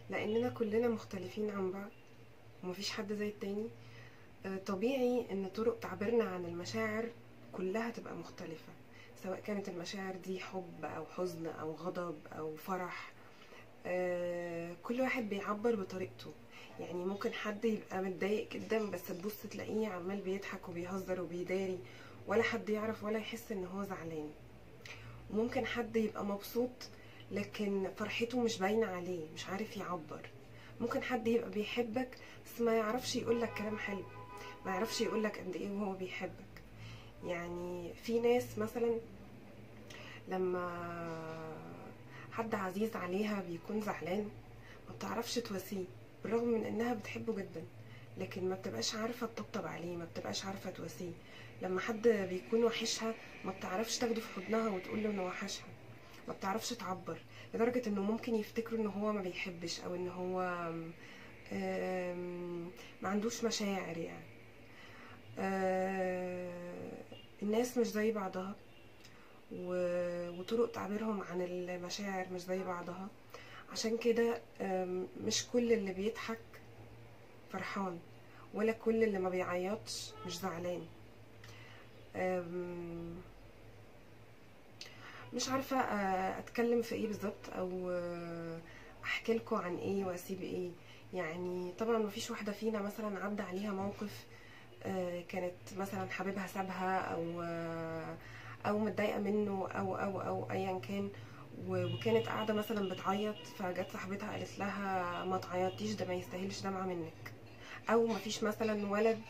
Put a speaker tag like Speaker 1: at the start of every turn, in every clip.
Speaker 1: لاننا كلنا مختلفين عن بعض ومفيش حد زي التاني. طبيعي ان طرق تعبيرنا عن المشاعر كلها تبقى مختلفة، سواء كانت المشاعر دي حب او حزن او غضب او فرح. كل واحد بيعبر بطريقته. يعني ممكن حد يبقى متضايق جدا بس تبص تلاقيه عمال بيضحك وبيهزر وبيداري، ولا حد يعرف ولا يحس ان هو زعلان. وممكن حد يبقى مبسوط لكن فرحته مش باينة عليه، مش عارف يعبر. ممكن حد يبقى بيحبك بس ما يعرفش يقولك كلام حلو، ما يعرفش يقولك قد ايه وهو بيحبك. يعني في ناس مثلا لما حد عزيز عليها بيكون زعلان ما بتعرفش تواسيه، بالرغم من انها بتحبه جدا، لكن ما بتبقاش عارفة تطبطب عليه، ما بتبقاش عارفة تواسيه. لما حد بيكون وحشها ما بتعرفش تاخده في حضنها وتقول له انه وحشها، ما بتعرفش تعبر، لدرجة انه ممكن يفتكروا ان هو ما بيحبش او ان هو ما عندوش مشاعر يعني. الناس مش زي بعضها، وطرق تعبيرهم عن المشاعر مش زي بعضها. عشان كده مش كل اللي بيضحك فرحان، ولا كل اللي ما بيعيطش مش زعلان. مش عارفة اتكلم في ايه بالظبط، او احكي لكم عن ايه واسيب ايه. يعني طبعا مفيش واحدة فينا مثلا عدى عليها موقف كانت مثلا حبيبها سابها او متضايقة منه او ايا كان، وكانت قاعدة مثلا بتعيط، فجت صاحبتها قالت لها ما تعيطيش، ده ما يستاهلش دمعة منك. او مفيش مثلا ولد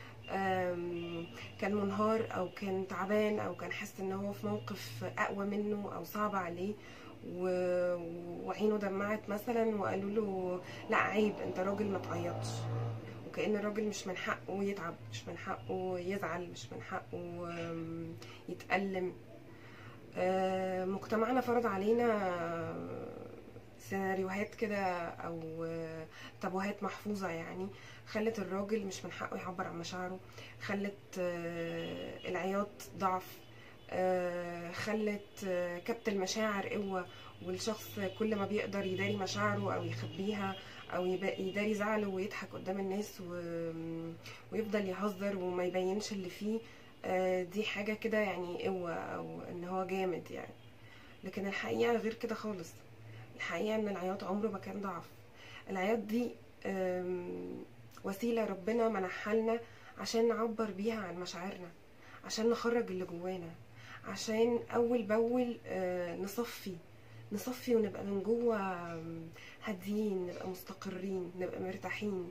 Speaker 1: كان منهار او كان تعبان او كان حاسس ان هو في موقف اقوى منه او صعب عليه وعينه دمعت مثلا وقالوا له لا عيب انت راجل ما تعيطش. وكأن الراجل مش من حقه يتعب، مش من حقه يزعل، مش من حقه يتألم. مجتمعنا فرض علينا سيناريوهات كده او تابوهات محفوظة، يعني خلت الراجل مش من حقه يعبر عن مشاعره، خلت العياط ضعف، خلت كبت المشاعر قوة، والشخص كل ما بيقدر يداري مشاعره او يخبيها او يداري زعله ويضحك قدام الناس ويفضل يهزر وما يبينش اللي فيه، دي حاجة كده يعني قوة او ان هو جامد يعني. لكن الحقيقة غير كده خالص. الحقيقة ان العياط عمره ما كان ضعف. العياط دي وسيلة ربنا منحها لنا عشان نعبر بيها عن مشاعرنا، عشان نخرج اللي جوانا، عشان اول باول نصفي ونبقى من جوه هاديين، نبقى مستقرين، نبقى مرتاحين.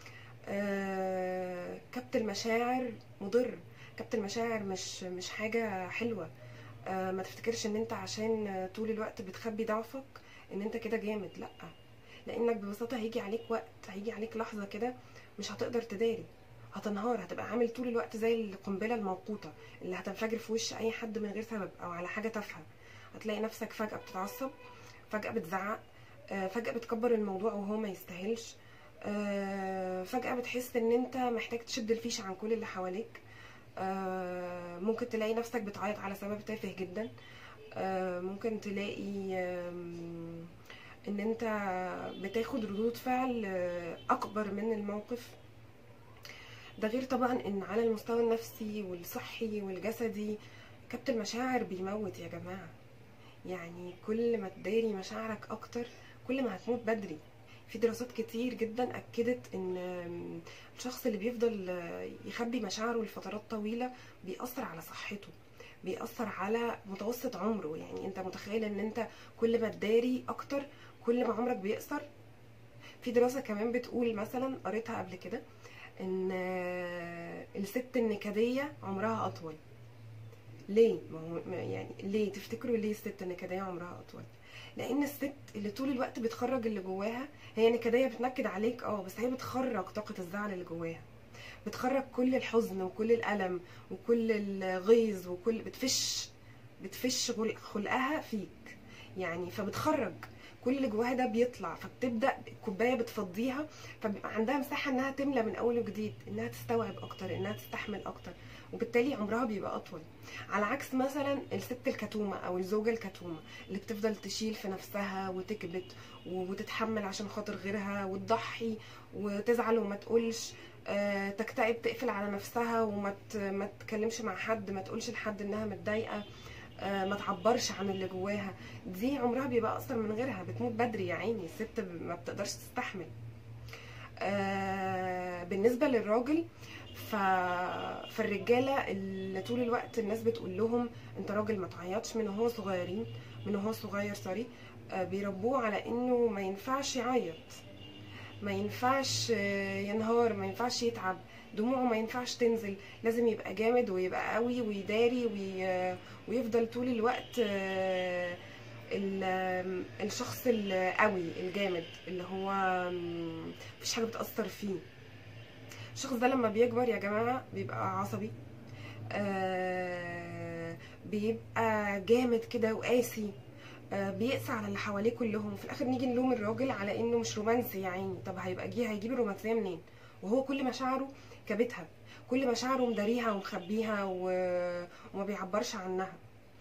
Speaker 1: كبت المشاعر مضر، كبت المشاعر مش حاجة حلوة. ما تفتكرش ان انت عشان طول الوقت بتخبي ضعفك ان انت كده جامد، لا. لانك ببساطة هيجي عليك وقت، هيجي عليك لحظة كده مش هتقدر تداري، هتنهار، هتبقى عامل طول الوقت زي القنبلة الموقوتة اللي هتنفجر في وش اي حد من غير سبب او على حاجة تافهة. هتلاقي نفسك فجأة بتتعصب، فجأة بتزعق، فجأة بتكبر الموضوع وهو ما يستاهلش، فجأة بتحس ان انت محتاج تشد الفيش عن كل اللي حواليك. ممكن تلاقي نفسك بتعيط على سبب تافه جدا. ممكن تلاقي ان انت بتاخد ردود فعل اكبر من الموقف. ده غير طبعا ان على المستوى النفسي والصحي والجسدي كبت المشاعر بيموت يا جماعة. يعني كل ما تداري مشاعرك اكتر كل ما هتموت بدري. في دراسات كتير جدا اكدت ان الشخص اللي بيفضل يخبي مشاعره لفترات طويلة بيأثر على صحته، بيأثر على متوسط عمره. يعني انت متخيل ان انت كل ما تداري اكتر كل ما عمرك بيقصر؟ في دراسة كمان بتقول، مثلا قريتها قبل كده، ان الست النكدية عمرها اطول. ليه؟ ما هو يعني ليه تفتكروا ليه الست النكدية عمرها اطول؟ لان الست اللي طول الوقت بتخرج اللي جواها، هي نكدية بتنكد عليك بس هي بتخرج طاقة الزعل اللي جواها، بتخرج كل الحزن وكل الألم وكل الغيظ وكل بتفش خلقها فيك يعني، فبتخرج. كل اللي جواها ده بيطلع، فبتبدا الكوبايه بتفضيها، فبيبقى عندها مساحه انها تملى من اول وجديد، انها تستوعب اكتر، انها تستحمل اكتر، وبالتالي عمرها بيبقى اطول. على عكس مثلا الست الكتومه او الزوجه الكتومه اللي بتفضل تشيل في نفسها وتكبت وتتحمل عشان خاطر غيرها وتضحي وتزعل وما تقولش، تكتئب، تقفل على نفسها ما تكلمش مع حد، ما تقولش لحد انها متضايقه، ما تعبرش عن اللي جواها. دي عمرها بيبقى اقصر من غيرها، بتموت بدري يا عيني، الست ما بتقدرش تستحمل. بالنسبه للراجل، فالرجاله اللي طول الوقت الناس بتقول لهم انت راجل ما تعيطش من وهو صغيرين، من وهو صغير سوري، بيربوه على انه ما ينفعش يعيط، ما ينفعش ينهار، ما ينفعش يتعب، دموعه ما ينفعش تنزل، لازم يبقى جامد ويبقى قوي ويداري ويفضل طول الوقت الشخص القوي الجامد اللي هو مفيش حاجه بتأثر فيه. الشخص ده لما بيكبر يا جماعه بيبقى عصبي، بيبقى جامد كده وقاسي، بيقسى على اللي حواليه كلهم، وفي الاخر نيجي نلوم الراجل على انه مش رومانسي يا عيني. طب هيجيب الرومانسيه منين وهو كل مشاعره كبتها، كل مشاعره مداريها ومخبيها وما بيعبرش عنها؟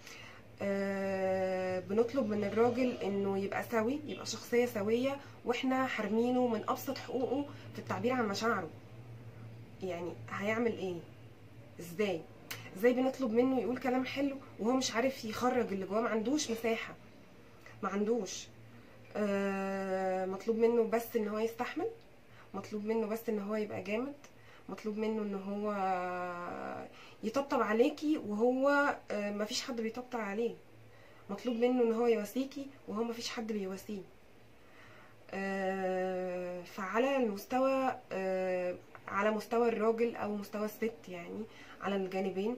Speaker 1: بنطلب من الراجل انه يبقى سوي، يبقى شخصيه سويه، واحنا حارمينه من ابسط حقوقه في التعبير عن مشاعره. يعني هيعمل ايه؟ ازاي بنطلب منه يقول كلام حلو وهو مش عارف يخرج اللي جواه، ما عندوش مساحه، ما عندوش. مطلوب منه بس ان هو يستحمل، مطلوب منه بس ان هو يبقى جامد، مطلوب منه ان هو يطبطب عليكي وهو مفيش حد بيطبطب عليه، مطلوب منه ان هو يواسيكي وهو مفيش حد بيواسيه. فعلى المستوى على مستوى الراجل او مستوى الست، يعني على الجانبين،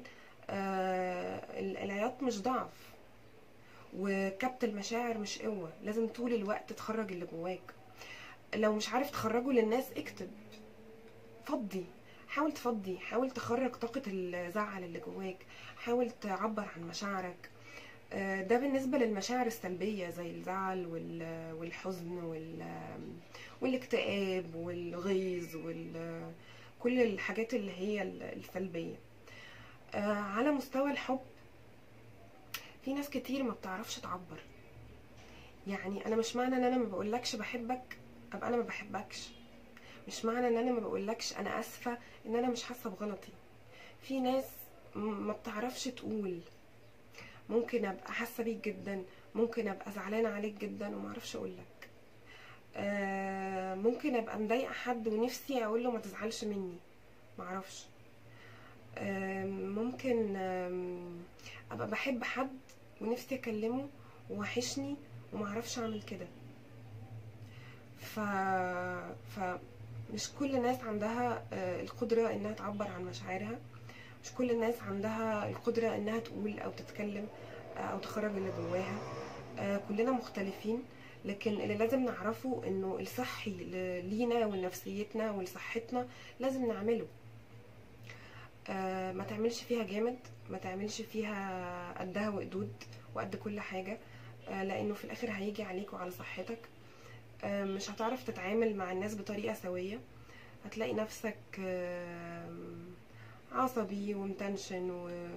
Speaker 1: العياط مش ضعف، وكبت المشاعر مش قوة، لازم طول الوقت تخرج اللي جواك. لو مش عارف تخرجه للناس اكتب، فضي، حاول تفضي، حاول تخرج طاقة الزعل اللي جواك، حاول تعبر عن مشاعرك. ده بالنسبة للمشاعر السلبية زي الزعل والحزن والاكتئاب والغيظ كل الحاجات اللي هي السلبية. على مستوى الحب، في ناس كتير ما بتعرفش تعبر. يعني انا مش معنى ان انا ما بقولكش بحبك ابقى انا ما بحبكش، مش معنى ان انا ما بقولكش انا اسفة ان انا مش حاسة بغلطي. في ناس ما بتعرفش تقول، ممكن ابقى حاسة بيك جدا، ممكن ابقى زعلانة عليك جدا وما اعرفش اقولك، ممكن ابقى مضايقة حد ونفسي اقول له ما تزعلش مني، ما اعرفش، ممكن ابقى بحب حد ونفسي اكلمه ووحشني وما اعرفش اعمل كده. مش كل الناس عندها القدرة انها تعبر عن مشاعرها، مش كل الناس عندها القدرة انها تقول او تتكلم او تخرج اللي جواها. كلنا مختلفين، لكن اللي لازم نعرفه انه الصحي لينا ولنفسيتنا ولصحتنا لازم نعمله. ما تعملش فيها جامد، ما تعملش فيها قدها وقدود وقد كل حاجة، لانه في الاخر هيجي عليك وعلى صحتك. مش هتعرف تتعامل مع الناس بطريقة سوية، هتلاقي نفسك عصبي ومتنشن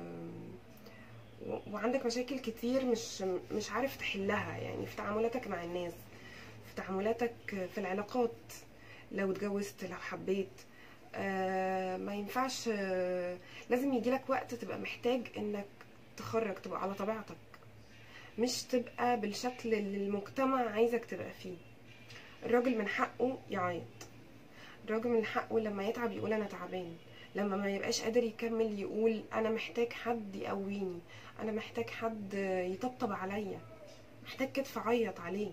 Speaker 1: وعندك مشاكل كتير مش عارف تحلها، يعني في تعاملاتك مع الناس، في تعاملاتك في العلاقات، لو اتجوزت، لو حبيت. ما ينفعش، لازم يجيلك وقت تبقى محتاج انك تخرج، تبقى على طبيعتك، مش تبقى بالشكل اللي المجتمع عايزك تبقى فيه. الراجل من حقه يعيط، الراجل من حقه لما يتعب يقول انا تعبان، لما ما يبقاش قادر يكمل يقول انا محتاج حد يقويني، انا محتاج حد يطبطب عليا، محتاج كتف اعيط عليه.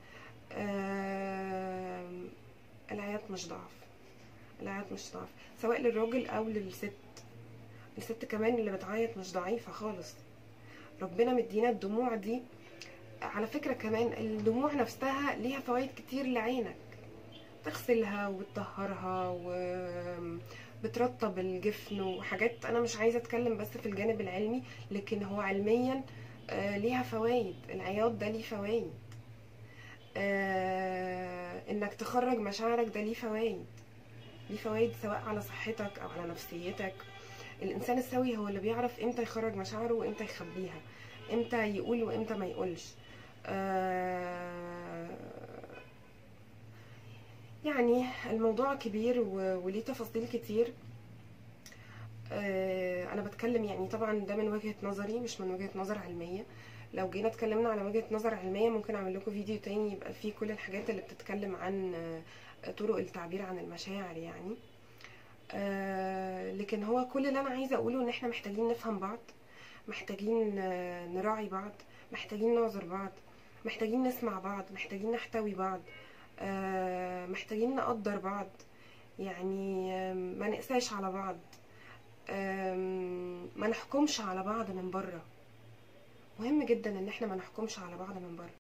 Speaker 1: العياط مش ضعف، العياط مش ضعف، سواء للراجل او للست. الست كمان اللي بتعيط مش ضعيفة خالص، ربنا مدينا الدموع دي. على فكرة كمان الدموع نفسها ليها فوائد كتير لعينك، تغسلها وتطهرها وبترطب الجفن وحاجات. انا مش عايزة اتكلم بس في الجانب العلمي، لكن هو علميا ليها فوائد، العياط ده ليه فوائد. انك تخرج مشاعرك ده ليه فوائد، ليه فوائد سواء على صحتك او على نفسيتك. الانسان السوي هو اللي بيعرف امتى يخرج مشاعره وامتى يخبيها، امتى يقول وامتى ما يقولش. يعني الموضوع كبير وليه تفاصيل كتير. انا بتكلم يعني طبعا ده من وجهة نظري مش من وجهة نظر علمية. لو جينا اتكلمنا على وجهة نظر علمية ممكن اعمل لكم فيديو تاني يبقى فيه كل الحاجات اللي بتتكلم عن طرق التعبير عن المشاعر يعني. لكن هو كل اللي انا عايزة اقوله ان احنا محتاجين نفهم بعض، محتاجين نراعي بعض، محتاجين نعذر بعض، محتاجين نسمع بعض، محتاجين نحتوي بعض، محتاجين نقدر بعض، يعني ما نقساش على بعض، ما نحكمش على بعض من بره. مهم جدا ان احنا ما نحكمش على بعض من بره.